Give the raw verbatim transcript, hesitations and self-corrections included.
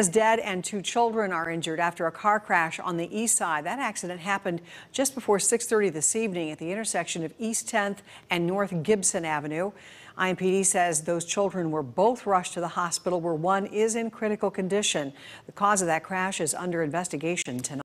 Is dead and two children are injured after a car crash on the east side. That accident happened just before six thirty this evening at the intersection of East tenth and North Gibson Avenue. I M P D says those children were both rushed to the hospital, where one is in critical condition. The cause of that crash is under investigation tonight.